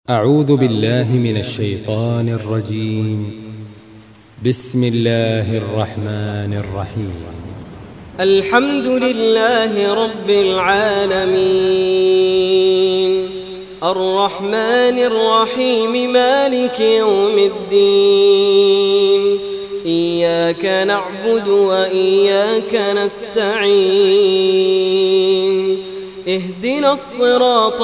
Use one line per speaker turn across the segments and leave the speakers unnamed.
أعوذ بالله من الشيطان الرجيم. بسم الله الرحمن الرحيم.
الحمد لله رب العالمين الرحمن الرحيم مالك يوم الدين إياك نعبد وإياك نستعين اهدنا الصراط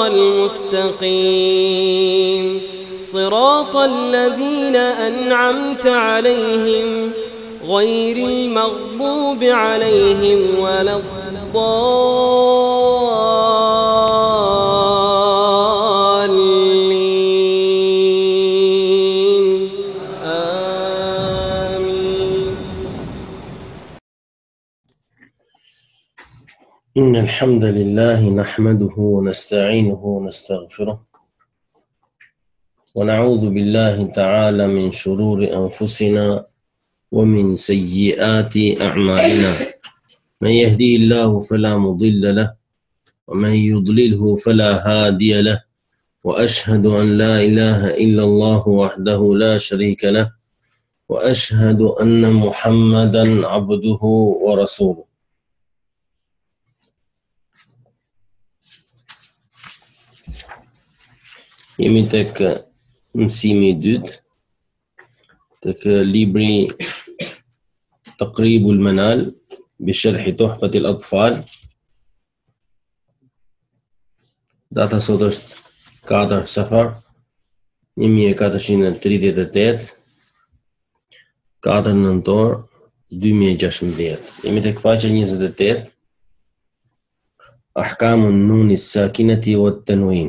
المستقيم صراط الذين أنعمت عليهم غير المغضوب عليهم ولا الضالين آمين.
إن الحمد لله نحمده ونستعينه ونستغفره ونعوذ بالله تعالى من شرور أنفسنا ومن سيئات أعمالنا. من يهدي الله فلا مضل له ومن يضلله فلا هادي له، وأشهد أن لا إله إلا الله وحده لا شريك له، وأشهد أن محمدا عبده ورسوله. Jemi tek mësimi I dytë, tek libri Taqribul Manal بشرح تحفة الأطفال. Data sot është 4 Safar 1438, 4 nëntor 2016. Jemi tek faqja 28, Ahkamun Nuni Sakinati wa Tanwin.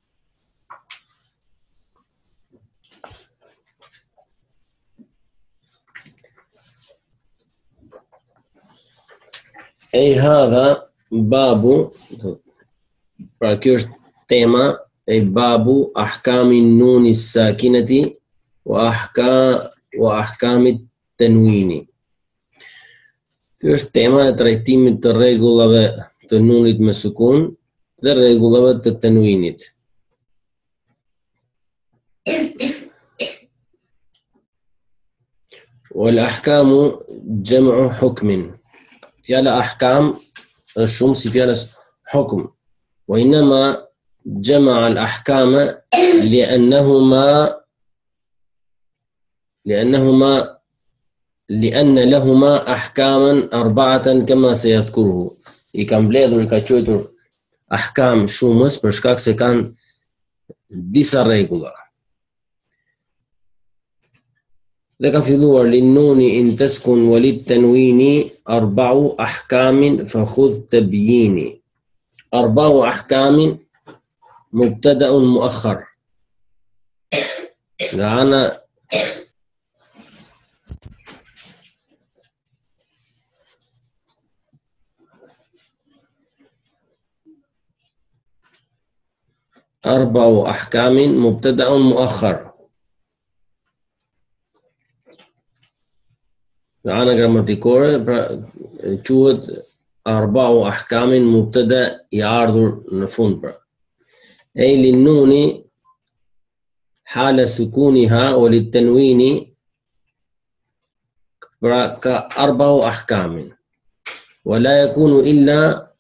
هذا باب، pra kjo është tema e babu ahkami nuni sakinati wa ahkami tanwini. Kjo është tema e trajtimit të rregullave të nunit me sukun dhe rregullave të tanwinit. Wal ahkamu jam'u hukmin. Fjala ahkam është shumë si fjalës hukm. وإنما جمع الأحكام لأن لهما أحكاما 4 كما سيذكره. I ka mbledhur, I ka quajtur ahkam shumës për shkak se kanë disa rregulla. Dhe ka filluar linnuni in taskun walit tanwini 4 ahkamin fa khudh tabyini. 4 أحكام مبتدأ مؤخر. أنا 4 أحكام مبتدأ مؤخر. أنا grammatikore quhet 4 أحكام مبتدأ I ardhur në fund pra. للنون حال سكونها وللتنوين ka 4 أحكام ولا يكون إلا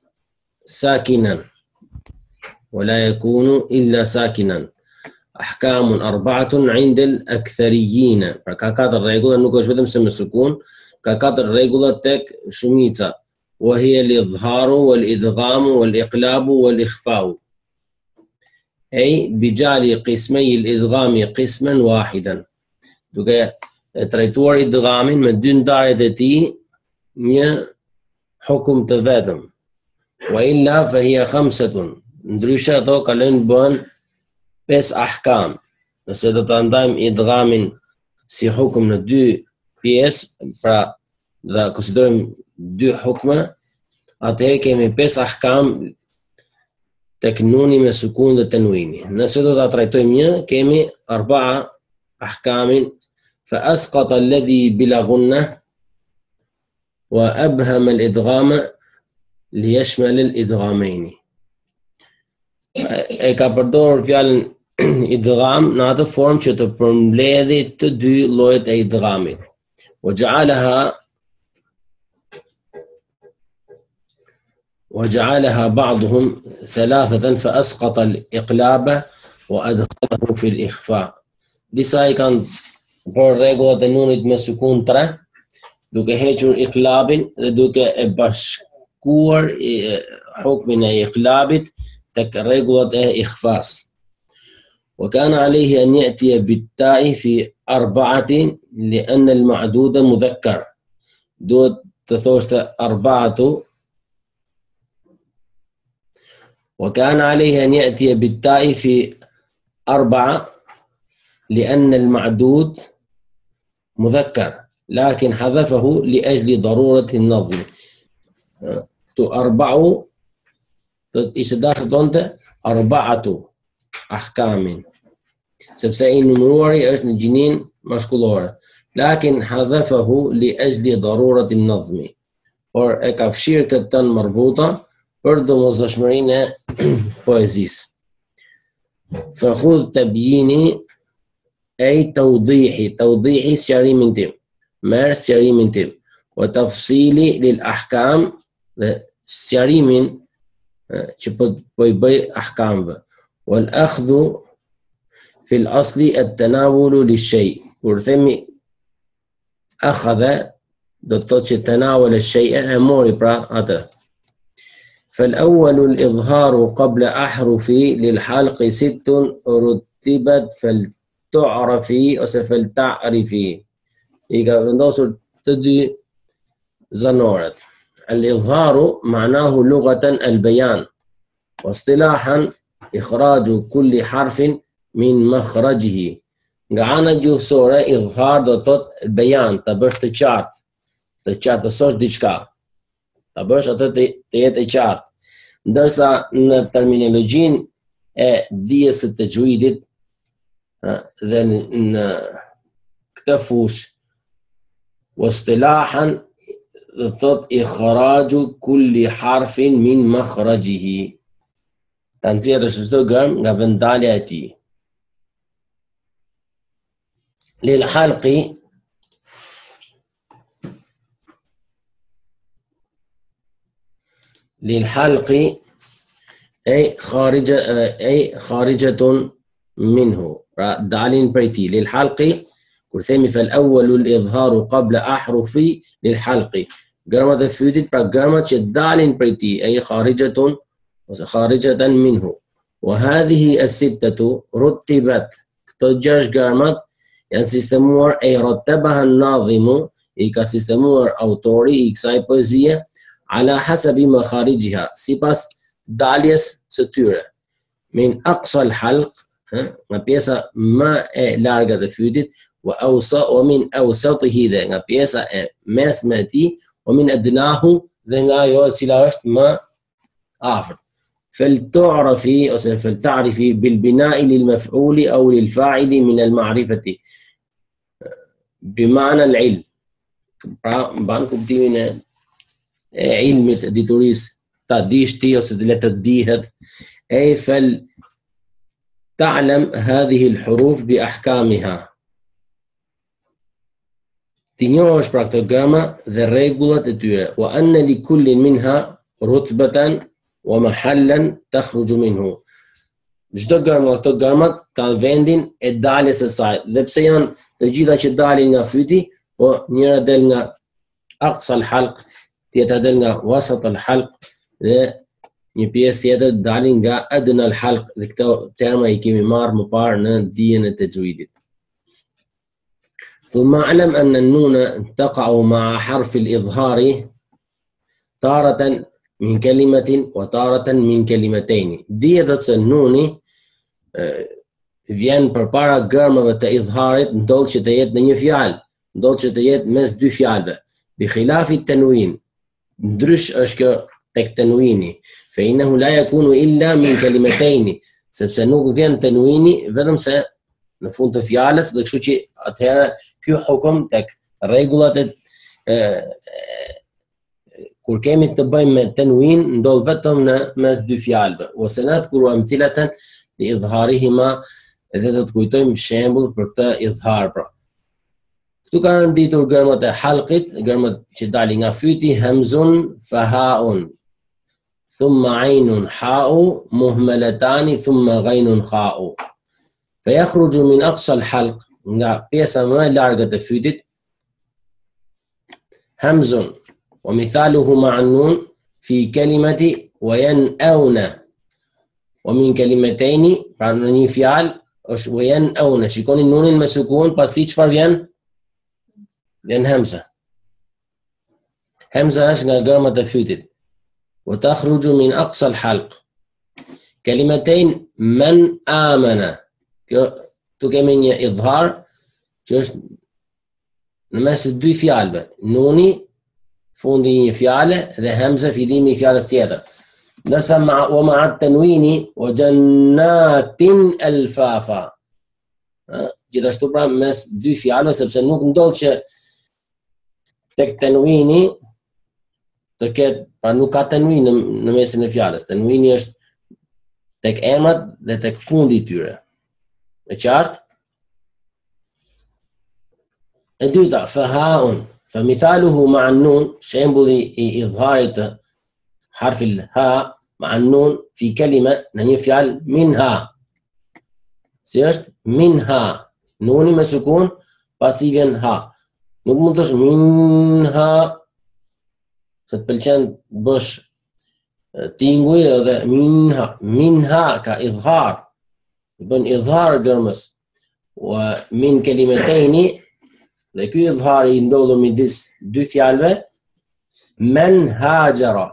ساكنا أحكام 4 عند الأكثريين. Pra ka 4 rregulla, nuk është vetëm se me sukun, ka 4 rregulla tek shumica. وهي الإظهار والإدغام والإقلاب والإخفاء. أي بجعل قسمي الإدغام قسما واحدا. duke trajtuar idgamin me 2 ndarjet e tij një hukum të vetëm. وإلا فهي 5. Ndryshe ato kalojnë bën 5 ahkam. Nëse do ta ndajmë idgamin si hukum në 2 pjesë, pra dhe konsiderojmë 2 hukme, atëherë kemi 5 ahkam tek nuni me sukun dhe tanwini. Nëse do ta trajtojmë një, kemi 4 ahkamin fa asqata alladhi bila gunna wa abhama al-idghama li yashmal al-idghamayn. E ka përdorur fjalën idgham në atë formë që të përmbledhi të dy llojet e idghamit. وجعلها بعضهم ثلاثة فأسقط الإقلاب وأدخله في الإخفاء. Disa I kanë për rregullat e nunit me sukun 3, duke hequr iqlabin dhe duke e bashkuar hukmin e iqlabit tek rregullat e ikhfas. وكان عليه أن يأتي بالتاء في 4 لأن المعدود مذكر. دوت تثوشت 4. وكان عليه أن يأتي بالتاء في 4 لأن المعدود مذكر لكن حذفه لأجل ضرورة النظم. 4 4 أحكام sepse I numëruari është në gjinin mashkullore, lakin hadhafahu li ajli darurati an-nazmi, por e ka fshirë këtë tën marbuta për domosdoshmërinë e poezisë. Fa khudh tabyini ay tawdihi sqarimin tim, merr sqarimin tim, wa tafsili lil ahkam, dhe sqarimin që po I bëj ahkamve. Wal akhdhu في الأصل التناول للشيء. Kur themi akhadha do të thotë që tanawal الشيء e mori pra atë. فالأول الإظهار قبل أحرف للحلق 6 رتبت فلتعرفي ose فلتعرفي. I ka vendosur të dy zanoret. الإظهار معناه لغة البيان واصطلاحا إخراج كل حرف min makhrajihi. Nga ana gjuhësore idhar do thot bejan, ta bësh të qartësosh diçka, ta bësh atë të jetë e qartë, ndërsa në terminologjinë e dijes së tajwidit dhe në këtë fushë wastilahan do thot ikhraju kulli harfin min makhrajihi, ta nxjerrësh çdo gërm nga vendalja e tij. للحلق أي خارجة منه دالين بريتي. للحلق كرثيمي فالأول الإظهار قبل أحرف للحلق جرمة فيدت جرمة دالين بريتي أي خارجة منه. وهذه 6 رتبت تجاش جرمة janë sistemuar e rattabaha an-nadhimu, I ka sistemuar autori I kësaj poezie ala hasabi makharijiha, sipas daljes së tyre. Min aqsa al-halq, nga pjesa më e largët e fytit, wa min awsatihi, dhe nga pjesa e mesme e tij, wa min adnahu, dhe nga ajo e cila është më afërt. فلتعرفي ose فلتعرفي بالبناء للمفعول أو للفاعل من المعرفة بمعنى العلم. Pra mban kuptimin e ilmit, diturisë, ta dish ti ose le të dihet. أي فلتعلم هذه الحروف بأحكامها. Ti njohësh pra këto gërma dhe rregullat e tyre. وأن لكل منها رتبة ومحلا تخرج منه. Çdo gërm nga këto gërmat kanë vendin e daljes së saj, dhe pse janë të gjitha që dalin nga fyti, po njëra del nga aqsa al-halq, tjetra del nga wasat al-halq, dhe një pjesë tjetër dalin nga adna al-halq, dhe këto terma I kemi marrë më parë në dijen e tajwidit. ثم اعلم أن النون تقع مع حرف الإظهار تارة من كلمة وتارة من كلمتين. Dihet se nuni vjen përpara gërmave të idharit, ndodh që të jetë në një fjalë, ndodh që të jetë mes dy fjalëve. Bi khilafi tanwin, ndrysh është kjo tek tanwini, fa innahu la yakunu illa min kalimatayn, sepse nuk vjen tanwini vetëm se në fund të fjalës, dhe kështu që atëherë ky hukum tek rregullat e kur kemi të bëjmë me tanwin ndodh vetëm në mes dy fjalëve. Ose nadhkuru amthilatan li idharihima edhe do të kujtojmë shembull për këtë idhar pra. Këtu kanë ditur gërmat e halqit, gërmat që dalin nga fyti, hamzun fa haun, thumma aynun ha'u, muhmalatani thumma ghaynun kha'u. فيخرج من أقصى الحلق nga pjesa më e largët e fytit همز ومثاله مع النون في كلمة وينأون ومن كلمتين pra në një fjalë është وينأون shikoni nunin me sukun pastaj çfarë vjen همزة همزة është nga gërmat e fytit وتخرج من أقصى الحلق كلمتين من آمن tu kemi një idhar që është në mes të dy fjalëve, nuni fundi një fjale dhe hamza fillimi i fjalës tjetër. Ndërsa wa ma'a tanwini wa jannatin alfafa. Gjithashtu pra mes dy fjalëve sepse nuk ndodh që tek tanwini të ketë, pra nuk ka tanwin në mesin e fjalës. Tanwini është tek emrat dhe tek fundi i tyre. E qartë? E dyta, fahaun, famithaluhu ma'a nun, shembulli i idharit të harfil ha ma'a nun fi kelime në një fjalë minha. Si është minha, nuni me sukun, pas t'i vjen ha. Nuk mund të është minha, se të pëlqen bësh tinguj edhe minha. Minha ka idhar, bën idhar gërmës. Wa min kelimetejni, dhe ky idhari i ndodhur midis dy fjalëve, men hajara.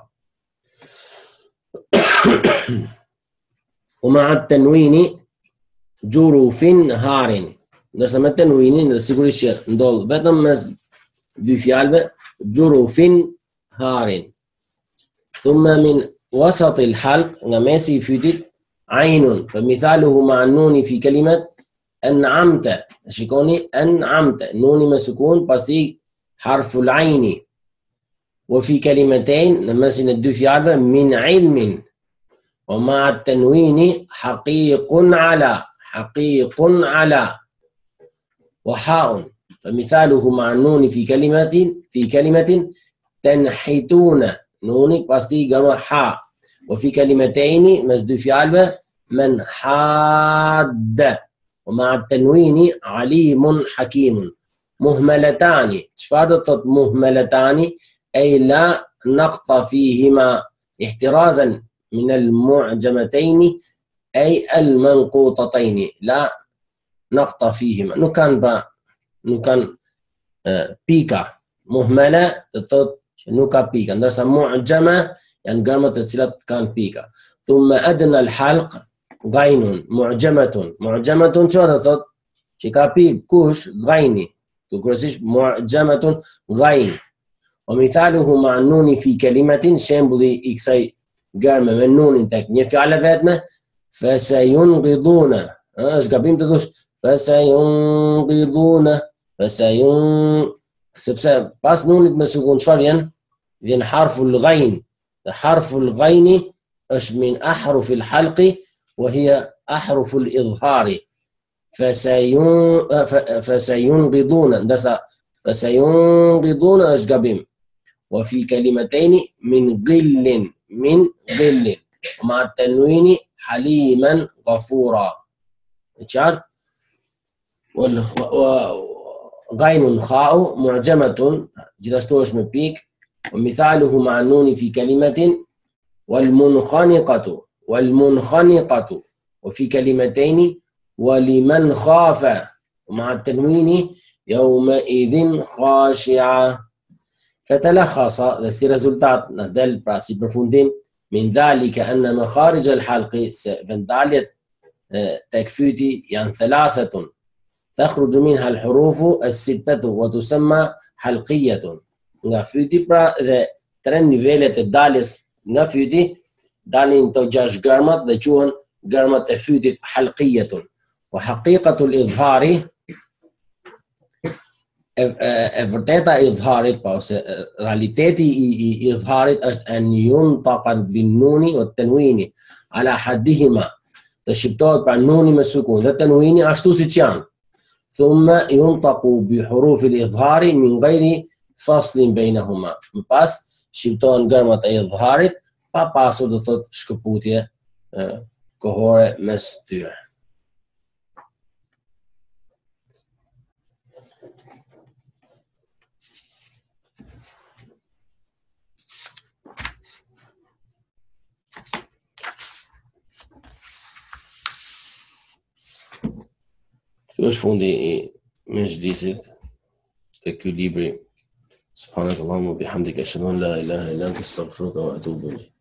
U ma'a tanwini jurufin harin. Ndërsa me tanwinin dhe sigurisht që ndodh vetëm mes dy fjalëve, jurufin harin. Thumma min wasat al-halq, nga mesi i fytit, aynun, famithaluhu ma'a nuni fi kalimat an'amta. Shikoni an'amta, nuni me sukun, pasi harful ayni. Wa fi kalimatain, në mesin e dy fjalëve, min ilmin. Wa ma'a tanwini haqiqun ala, haqiqun ala. Wa ha'un, famithaluhu ma'a nuni fi kalimatin tanhituna, nuni pasi gërma ha. Wa fi kalimatain, mes dy fjalëve, man hadda. ومع التنوين عليم حكيم مهملتان. شفار do të thot مهملتان أي لا نقط فيهما احترازا من المعجمتين أي المنقوطتين لا نقط فيهما. nuk kanë pika. Muhmala do të thot nuk ka pika, ndërsa mu'jama janë gërmat të cilat kanë pika. ثم أدنى الحلق غين معجمة. معجمة çfarë do thot? Që ka pikë kush? Ghaini. Kryesisht معجمة ghain. ومثاله مع النون في كلمة shembulli i kësaj gërme me nunin tek një fjalë vetme, fasayunqiduna. Është gabim të thosh fasayunqiduna, sepse pas nunit me sukun çfarë vjen? Vjen harful ghain. Harful ghaini është min ahrufil halqi وهي أحرف الإظهار. فسينقضون درس فسينقضون أشقبهم. وفي كلمتين من غل ومع التنوين حليما غفورا. وغين خاء معجمة جلستوش من بيك. ومثاله مع النون في كلمة والمنخنقة وفي كلمتين ولمن خاف ومع التنوين يومئذ خاشعة. فتلخص the resultat del prasi përfundim من ذلك أن مخارج الحلق vendaljet tek fyti janë ثلاثة تخرج منها الحروف الستة وتسمى حلقية. Nga fyti pra dhe tre nivelet e daljes nga fyti dalin të 6 gërmat dhe quhen gërmat e fytit halqiyatun. Wa haqiqatul idhari, e vërteta e idharit, pa ose realiteti i idharit është an yuntaqan bin nuni wa tanwini ala haddihima të shqiptohet pra nuni me sukun dhe tanwini ashtu siç janë. Thumma yuntaqu bi huruf al-idhari min ghairi faslin bainahuma. Më pas shqiptohen gërmat e idharit pa pasur do thot shkëputje kohore mes tyre. Kjo është fundi I mejlisit të ky libri. Subhanakallahumma bihamdika ashhadu an la ilaha illa anta astaghfiruka wa atubu ilayk.